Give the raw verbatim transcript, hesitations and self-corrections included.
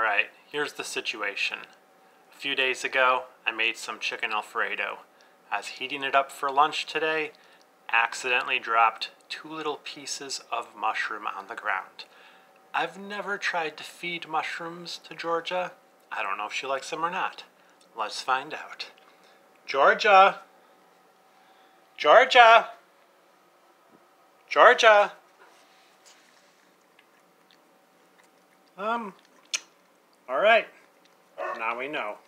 Alright, here's the situation. A few days ago, I made some chicken Alfredo. I was heating it up for lunch today, accidentally dropped two little pieces of mushroom on the ground. I've never tried to feed mushrooms to Georgia. I don't know if she likes them or not. Let's find out. Georgia! Georgia! Georgia! Um, alright. Now we know.